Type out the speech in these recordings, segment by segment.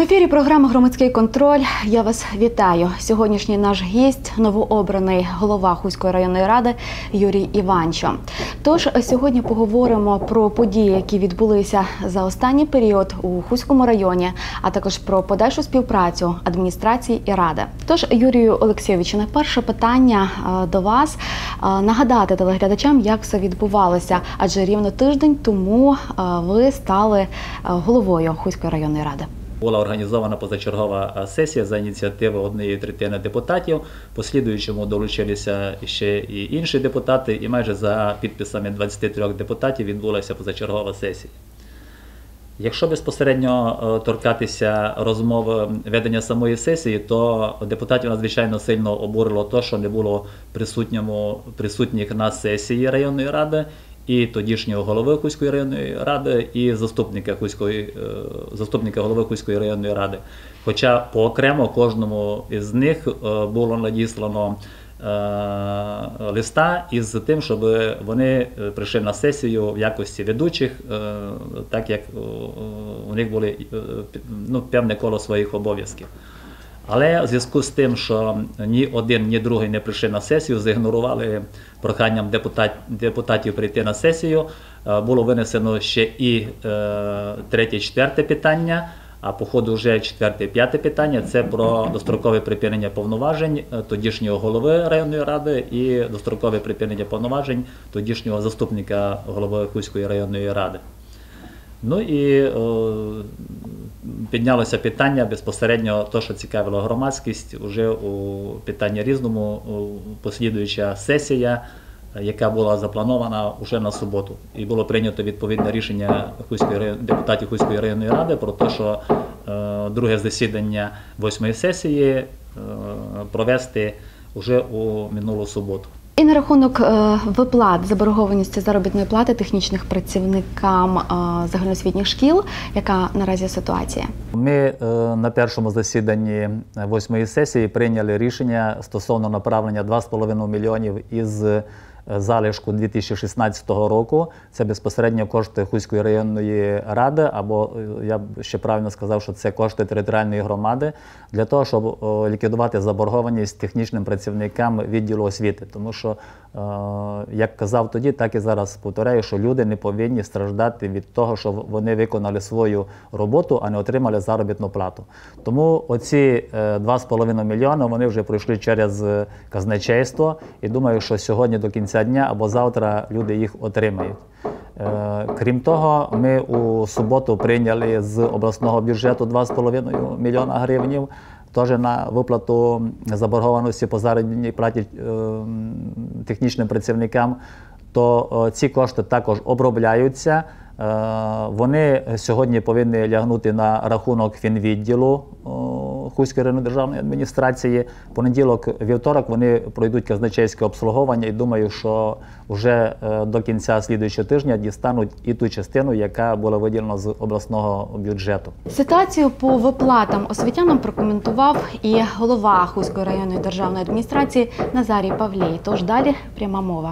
ефірі програма «Громадський контроль». Я вас вітаю. Сьогоднішній наш гість – новообраний голова Хуської районної ради Юрій Іванчо. Тож сьогодні поговоримо про події, які відбулися за останній період у Хуському районі, а також про подальшу співпрацю адміністрації і ради. Тож, Юрію Олексійовичу, найперше питання до вас – нагадати телеглядачам, як все відбувалося, адже рівно тиждень тому ви стали головою Хуської районної ради. Була організована позачергова сесія за ініціативи однієї третини депутатів, послідуючому долучилися ще і інші депутати, і майже за підписами 23 депутатів відбулася позачергова сесія. Якщо безпосередньо торкатися розмови ведення самої сесії, то депутатів надзвичайно сильно обурило те, що не було присутніх на сесії районної ради, і тодішнього голови Хуської районної ради, і заступника голови Хуської районної ради. Хоча поокремо кожному із них було надіслано листа із тим, щоб вони прийшли на сесію в якості ведучих, так як у них були певне коло своїх обов'язків. Але в зв'язку з тим, що ні один, ні другий не прийшли на сесію, зігнорували проханням депутатів прийти на сесію, було винесено ще і третє, четверте питання, а по ходу вже четверте, п'яте питання – це про дострокове припинення повноважень тодішнього голови районної ради і дострокове припинення повноважень тодішнього заступника голови Хуської районної ради. Ну і піднялося питання безпосередньо, те, що цікавило громадськість, вже у питанні різному, послідуюча сесія, яка була запланована вже на суботу. І було прийнято відповідне рішення депутатів Хуської районної ради про те, що друге засідання 8-ї сесії провести вже у минулу суботу. І на рахунок виплат заборгованості заробітної плати технічних працівникам загальноосвітніх шкіл, яка наразі ситуація? Ми на першому засіданні 8-ї сесії прийняли рішення стосовно направлення 2,5 мільйонів із залишку 2016 року. Це безпосередньо кошти Хуської районної ради, або я б ще правильно сказав, що це кошти територіальної громади, для того, щоб ліквідувати заборгованість технічним працівникам відділу освіти. Тому що, як казав тоді, так і зараз повторяю, що люди не повинні страждати від того, що вони виконали свою роботу, а не отримали заробітну плату. Тому оці 2,5 мільйона, вони вже пройшли через казначейство, і думаю, що сьогодні до кінця дня або завтра люди їх отримають. Крім того, ми у суботу прийняли з обласного бюджету 2,5 мільйона гривень, теж на виплату заборгованості по заробітній платі технічним працівникам, то ці кошти також обробляються. Вони сьогодні повинні лягнути на рахунок фінвідділу Хуської районної державної адміністрації. Понеділок, вівторок вони пройдуть казначейське обслуговування і думаю, що вже до кінця слідуючого тижня дістануть і ту частину, яка була виділена з обласного бюджету. Ситуацію по виплатам освітянам прокоментував і голова Хуської районної державної адміністрації Назарій Павлій. Тож далі пряма мова.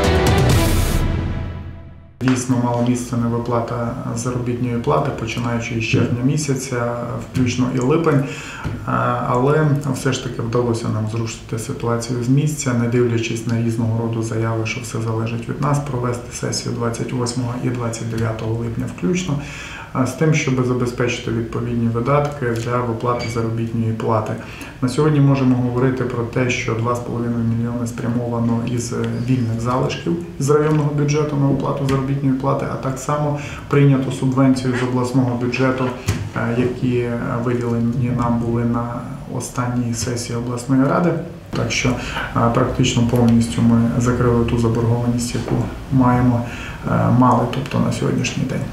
Дійсно, мала місце невиплата заробітної плати, починаючи з червня місяця, включно і липень, але все ж таки вдалося нам зрушити ситуацію з місця, не дивлячись на різного роду заяви, що все залежить від нас, провести сесію 28 і 29 липня включно, з тим, щоб забезпечити відповідні видатки для виплати заробітної плати. На сьогодні можемо говорити про те, що 2,5 мільйони спрямовано із вільних залишків з районного бюджету на оплату заробітної плати, а так само прийнято субвенцію з обласного бюджету, які виділені нам були на останній сесії обласної ради. Так що практично повністю ми закрили ту заборгованість, яку мали, тобто на сьогоднішній день.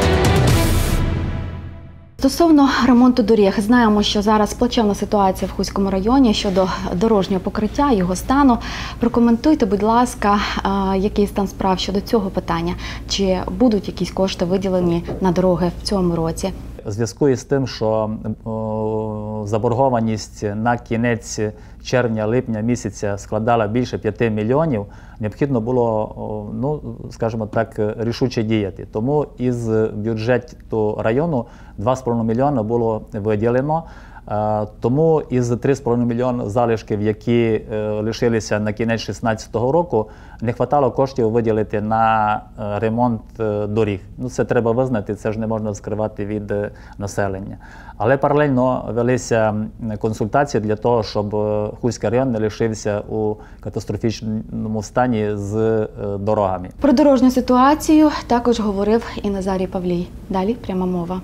Стосовно ремонту доріг, знаємо, що зараз плачевна ситуація в Хуському районі щодо дорожнього покриття, його стану. Прокоментуйте, будь ласка, який стан справ щодо цього питання. Чи будуть якісь кошти виділені на дороги в цьому році? У зв'язку із тим, що заборгованість на кінець червня-липня місяця складала більше 5 мільйонів, необхідно було, ну, скажімо так, рішуче діяти. Тому із бюджету району 2,5 мільйона було виділено. Тому із 3,5 мільйона залишків, які лишилися на кінець 2016 року, не вистачало коштів виділити на ремонт доріг. Ну, це треба визнати, це ж не можна скривати від населення. Але паралельно велися консультації для того, щоб Хуський район не лишився у катастрофічному стані з дорогами. Про дорожню ситуацію також говорив і Назарій Павлій. Далі пряма мова.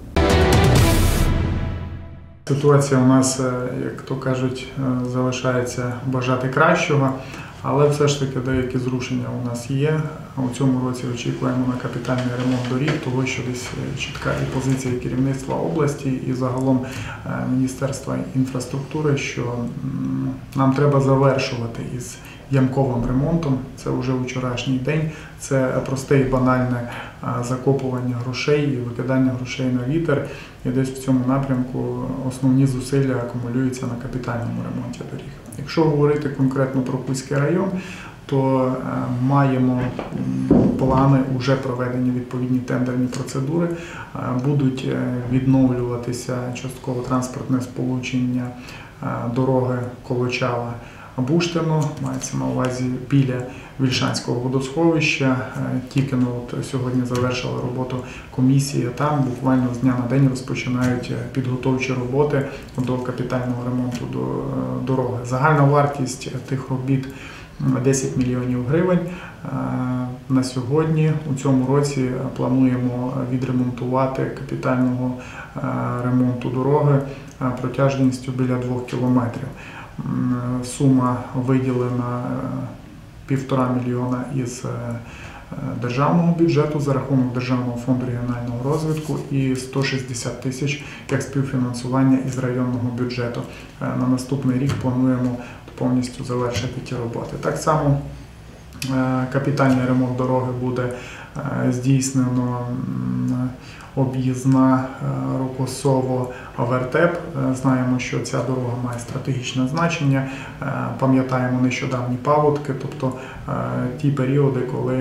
Ситуація у нас, як то кажуть, залишається бажати кращого, але все ж таки деякі зрушення у нас є. У цьому році очікуємо на капітальний ремонт доріг, того що десь чітка і позиція керівництва області і загалом Міністерства інфраструктури, що нам треба завершувати із ямковим ремонтом. Це вже вчорашній день. Це просте і банальне закопування грошей і викидання грошей на вітер. І десь в цьому напрямку основні зусилля акумулюються на капітальному ремонті доріг. Якщо говорити конкретно про Хуський район, то маємо плани, вже проведені відповідні тендерні процедури, будуть відновлюватися частково транспортне сполучення дороги Колочава-Буштино, мається на увазі біля Вільшанського водосховища. Тільки сьогодні завершила роботу комісія, там буквально з дня на день розпочинають підготовчі роботи до капітального ремонту дороги. Загальна вартість тих робіт 10 мільйонів гривень. На сьогодні, у цьому році, плануємо відремонтувати капітального ремонту дороги протяжністю біля 2 кілометрів. Сума виділена 1,5 мільйона із державного бюджету за рахунок Державного фонду регіонального розвитку і 160 тисяч як співфінансування із районного бюджету. На наступний рік плануємо повністю завершити ті роботи. Так само капітальний ремонт дороги буде здійснено об'їзна Рокосово-Вертеп. Знаємо, що ця дорога має стратегічне значення. Пам'ятаємо нещодавні паводки, тобто ті періоди, коли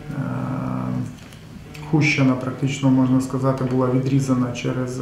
Хущина практично, можна сказати, була відрізана через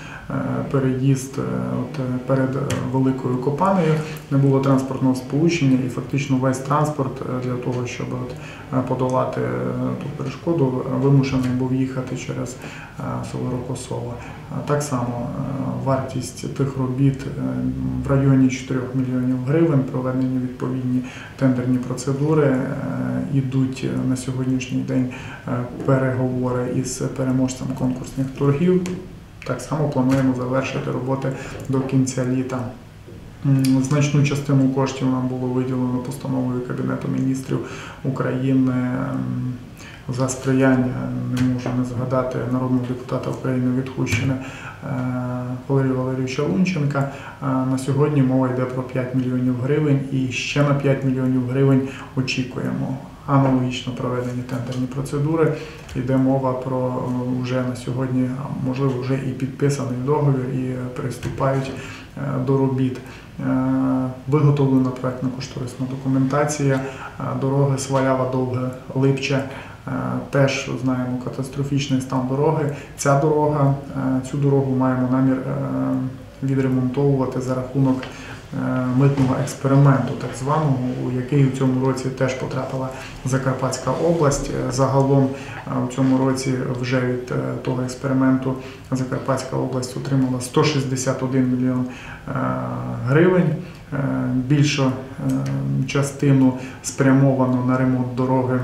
переїзд перед Великою Копанею, не було транспортного сполучення і фактично весь транспорт для того, щоб подолати ту перешкоду, вимушений був їхати через село Рокосово. Так само вартість тих робіт в районі 4 мільйонів гривень, проведені відповідні тендерні процедури, ідуть на сьогоднішній день переговори із переможцем конкурсних торгів. Так само плануємо завершити роботи до кінця літа. Значну частину коштів нам було виділено постановою Кабінету міністрів України за сприяння, не можу не згадати, народного депутата України від Хущини Валерія Валерійовича Лунченка. На сьогодні мова йде про 5 мільйонів гривень і ще на 5 мільйонів гривень очікуємо. Аналогічно проведені тендерні процедури. Йде мова про вже на сьогодні, можливо, вже і підписаний договір, і приступають до робіт. Виготовлена проектно-кошторисна документація дороги Свалява-Довге-Липче. Теж знаємо катастрофічний стан дороги. Цю дорогу маємо намір відремонтовувати за рахунок митного експерименту, так званого, у який у цьому році теж потрапила Закарпатська область. Загалом у цьому році вже від того експерименту Закарпатська область отримала 161 мільйон гривень. Більшу частину спрямовано на ремонт дороги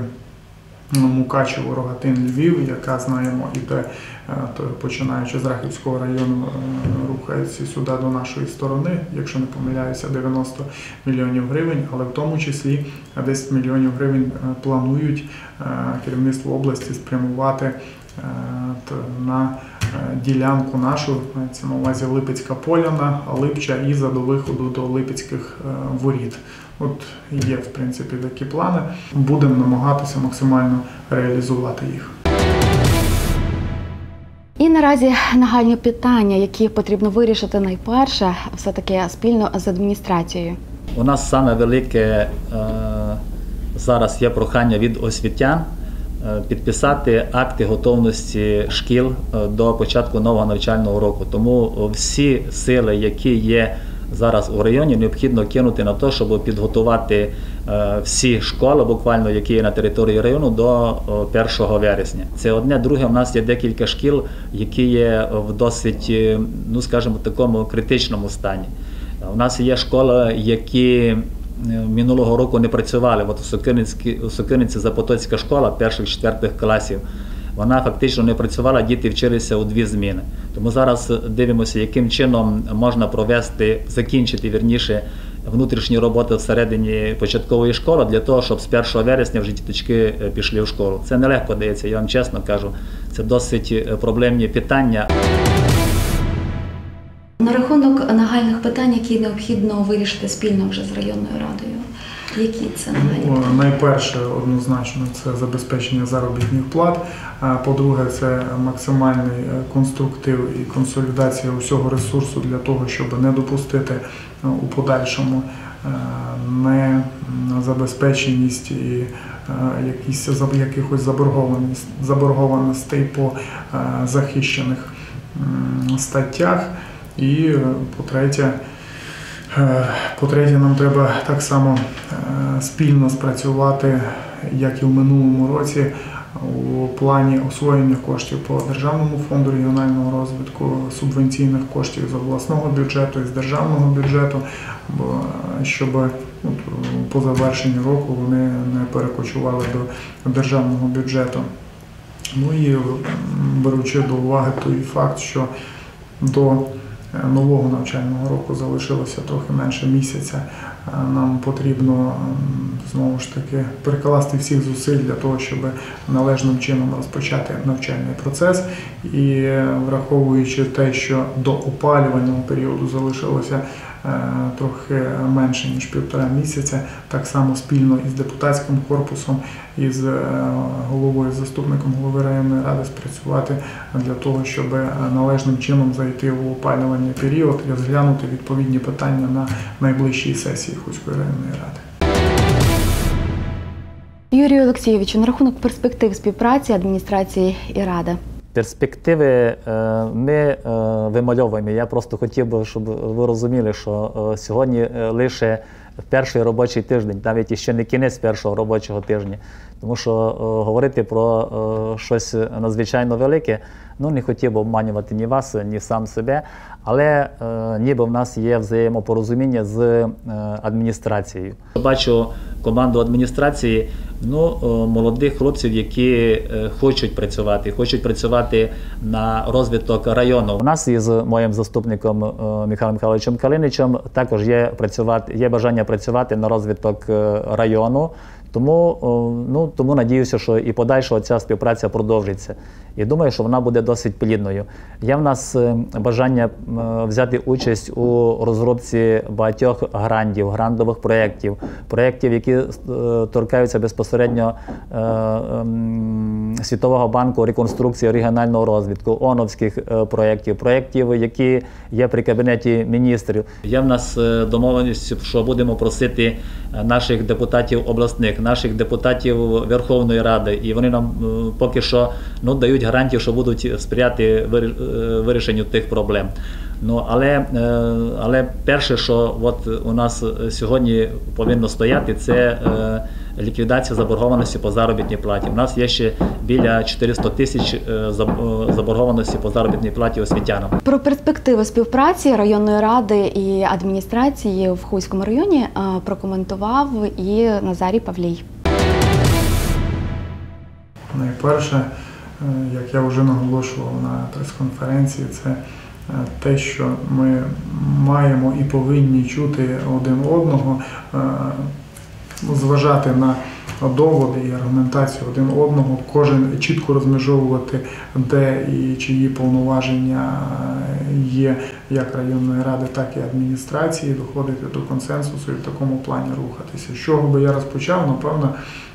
Мукачево-Рогатин-Львів, яка, знаємо, іде, починаючи з Рахівського району, рухається сюди до нашої сторони, якщо не помиляюся, 90 мільйонів гривень, але в тому числі 10 мільйонів гривень планують керівництво області спрямувати на ділянку нашу, це на увазі Липецька Поляна, Липча, Іза до виходу до Липецьких воріт. От є, в принципі, такі плани. Будемо намагатися максимально реалізувати їх. І І наразі нагальні питання, які потрібно вирішити найперше, все-таки спільно з адміністрацією. У нас саме велике зараз є прохання від освітян підписати акти готовності шкіл до початку нового навчального року. Тому всі сили, які є зараз у районі, необхідно кинути на те, щоб підготувати всі школи, буквально, які є на території району, до 1 вересня. Це одне. Друге, у нас є декілька шкіл, які є в досить, ну скажімо, такому критичному стані. У нас є школи, які минулого року не працювали. От у Сокиринці Запотоцька школа 1-4 класів, вона фактично не працювала, діти вчилися у 2 зміни. Тому зараз дивимося, яким чином можна закінчити внутрішні роботи всередині початкової школи, для того, щоб з 1 вересня вже діточки пішли в школу. Це нелегко дається, я вам чесно кажу. Це досить проблемні питання. На рахунок нагальних питань, які необхідно вирішити спільно вже з районною радою. Які це нагальні? Найперше, однозначно, це забезпечення заробітних плат. По-друге, це максимальний конструктив і консолідація усього ресурсу для того, щоб не допустити у подальшому незабезпеченість і якихось заборгованостей по захищених статтях. І по-третє, нам треба так само спільно спрацювати, як і в минулому році, у плані освоєння коштів по Державному фонду регіонального розвитку, субвенційних коштів з обласного бюджету і з державного бюджету, щоб по завершенні року вони не перекочували до державного бюджету. Ну і беручи до уваги той факт, що до нового навчального року залишилося трохи менше місяця, нам потрібно знову ж таки прикласти всіх зусиль для того, щоб належним чином розпочати навчальний процес. І враховуючи те, що до опалювального періоду залишилося трохи менше, ніж 1,5 місяця, так само спільно із депутатським корпусом, із головою, заступником голови районної ради спрацювати для того, щоб належним чином зайти в опалювальний період і розглянути відповідні питання на найближчій сесії Хуської районної ради. Юрію Олексійовичу, на рахунок перспектив співпраці адміністрації і ради. Перспективи ми вимальовуємо. Я просто хотів би, щоб ви розуміли, що сьогодні лише перший робочий тиждень, навіть іще не кінець першого робочого тижня. Тому що говорити про щось надзвичайно велике, не хотів би обманювати ні вас, ні сам себе, але ніби в нас є взаємопорозуміння з адміністрацією. Бачу команду адміністрації, молодих хлопців, які хочуть працювати на розвиток району. У нас із моїм заступником Михайлом Михайловичем Калиничем також є бажання працювати на розвиток району. Тому надіюся, що і подальша ця співпраця продовжиться. І думаю, що вона буде досить плідною. Є в нас бажання взяти участь у розробці багатьох грантових проєктів, які торкаються безпосередньо Світового банку реконструкції регіонального розвитку, ООНовських проєктів, які є при Кабінеті міністрів. Є в нас домовленість, що будемо просити наших депутатів обласних, наших депутатів Верховної Ради, і вони нам поки що дають гарантію, що будуть сприяти вирішенню тих проблем. Але перше, що у нас сьогодні повинно стояти, це ліквідація заборгованості по заробітній платі. У нас є ще біля 400 тисяч заборгованості по заробітній платі освітянам. Про перспективи співпраці районної ради і адміністрації в Хуському районі прокоментував і Назарій Павлій. Найперше, як я вже наголошував на прес-конференції, це те, що ми маємо і повинні чути один одного, зважати на доводи і аргументацію один одного, кожен чітко розмежовувати, де і чиї повноваження є як районної ради, так і адміністрації, доходити до консенсусу і в такому плані рухатися. З чого би я розпочав? Напевно,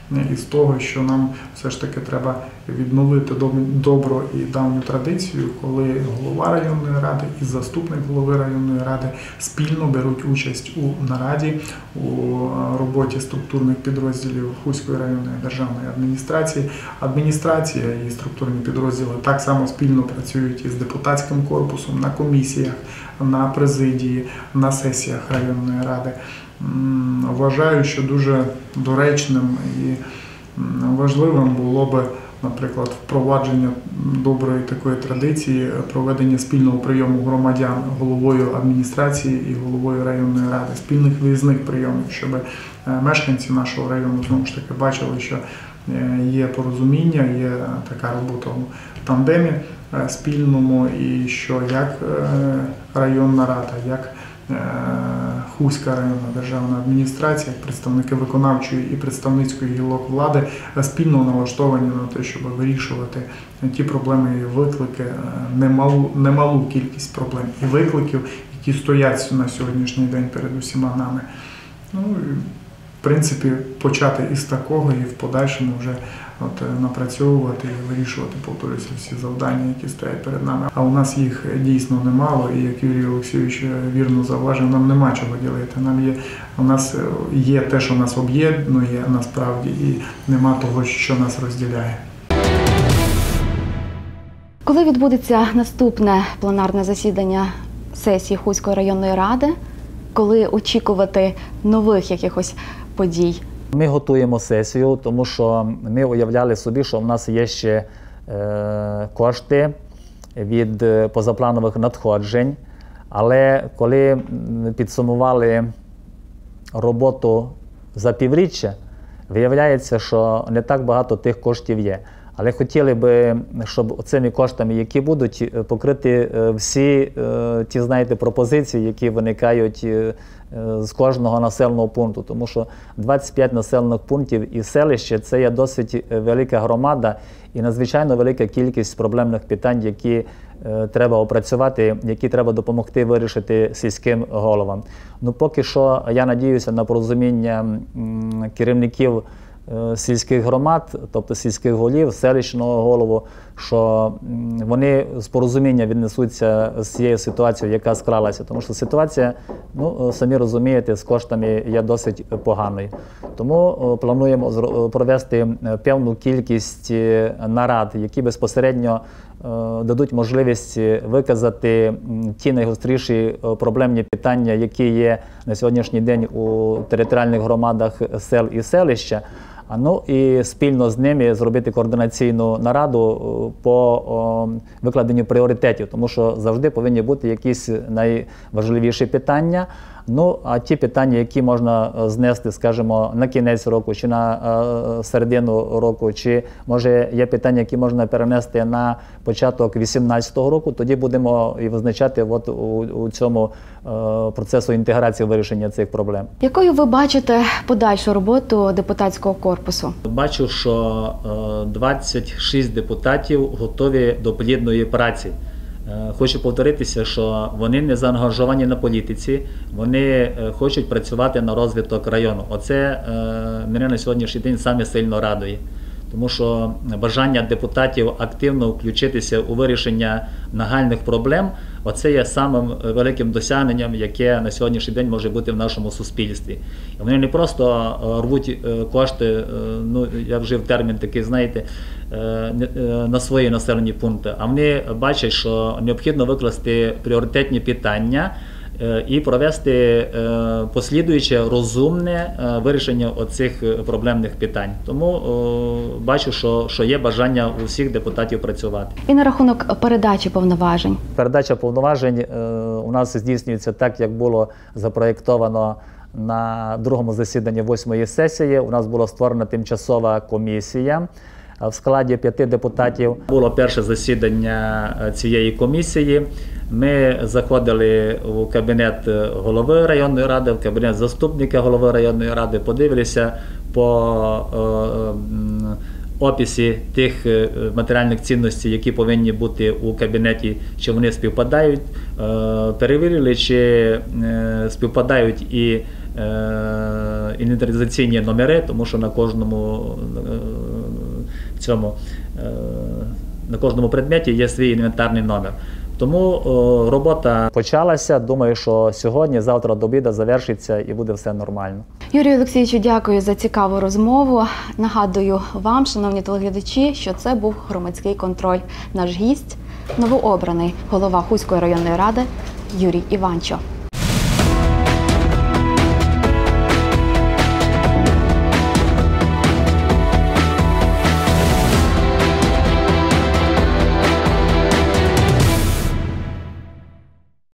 із того, що нам все ж таки треба відновити добру і давню традицію, коли голова районної ради і заступник голови районної ради спільно беруть участь у нараді, у роботі структурних підрозділів Хуської районної державної адміністрації. Адміністрація і структурні підрозділи так само спільно працюють із депутатським корпусом на комісіях, на президії, на сесіях районної ради. Вважаю, що дуже доречним і важливим було би, наприклад, впровадження доброї такої традиції, проведення спільного прийому громадян головою адміністрації і головою районної ради, спільних виїзних прийомів, щоб мешканці нашого району знову ж таки бачили, що є порозуміння, є така робота у тандемі спільному, і що як районна рада, як Хуська районна державна адміністрація, як представники виконавчої і представницької гілок влади спільно налаштовані на те, щоб вирішувати ті проблеми і виклики, немалу кількість проблем і викликів, які стоять на сьогоднішній день перед усіма нами. Ну, в принципі, почати із такого і в подальшому вже напрацьовувати і вирішувати, повторюся, всі завдання, які стоять перед нами. А у нас їх дійсно немало, і як Юрій Олексійович вірно зауважив, нам нема чого ділити. У нас є те, що нас об'єднує насправді, і нема того, що нас розділяє. Коли відбудеться наступне пленарне засідання сесії Хуської районної ради? Коли очікувати нових якихось подій? Ми готуємо сесію, тому що ми уявляли собі, що в нас є ще кошти від позапланових надходжень, але коли підсумували роботу за півріччя, виявляється, що не так багато тих коштів є. Але хотіли би, щоб цими коштами, які будуть, покрити всі ті, знаєте, пропозиції, які виникають з кожного населеного пункту. Тому що 25 населених пунктів і селище – це є досить велика громада і надзвичайно велика кількість проблемних питань, які треба опрацювати, які треба допомогти вирішити сільським головам. Ну, поки що, я надіюся на порозуміння керівників сільських громад, тобто сільських голів, селищного голову, що вони з порозуміння віднесуться з цією ситуацією, яка склалася. Тому що ситуація, ну, самі розумієте, з коштами є досить поганою. Тому плануємо провести певну кількість нарад, які безпосередньо дадуть можливість виказати ті найгостріші проблемні питання, які є на сьогоднішній день у територіальних громадах сел і селища. Ну і спільно з ними зробити координаційну нараду по викладенню пріоритетів, тому що завжди повинні бути якісь найважливіші питання. Ну, а ті питання, які можна знести, скажімо, на кінець року, чи на середину року, чи, може, є питання, які можна перенести на початок 2018 року, тоді будемо і визначати от у цьому процесу інтеграції вирішення цих проблем. Якою ви бачите подальшу роботу депутатського корпусу? Бачу, що 26 депутатів готові до плідної праці. Хочу повторитися, що вони не заангажовані на політиці, вони хочуть працювати на розвиток району. Оце мене на сьогоднішній день саме сильно радує. Тому що бажання депутатів активно включитися у вирішення нагальних проблем, оце є самим великим досягненням, яке на сьогоднішній день може бути в нашому суспільстві. І вони не просто рвуть кошти, ну, я вжив термін такий, знаєте, на свої населені пункти, а вони бачать, що необхідно викласти пріоритетні питання і провести послідуюче розумне вирішення оцих проблемних питань. Тому бачу, що є бажання у всіх депутатів працювати. І на рахунок передачі повноважень? Передача повноважень у нас здійснюється так, як було запроєктовано на другому засіданні 8-ї сесії. У нас була створена тимчасова комісія в складі 5 депутатів. Було перше засідання цієї комісії. Ми заходили у кабінет голови районної ради, в кабінет заступника голови районної ради, подивилися по описі тих матеріальних цінностей, які повинні бути у кабінеті, чи вони співпадають, перевірили, чи співпадають і інвентаризаційні номери, тому що на кожному на кожному предметі є свій інвентарний номер. Тому робота почалася. Думаю, що сьогодні, завтра до обіду завершиться і буде все нормально. Юрію Олексійовичу, дякую за цікаву розмову. Нагадую вам, шановні телеглядачі, що це був громадський контроль. Наш гість – новообраний голова Хуської районної ради Юрій Іванчо.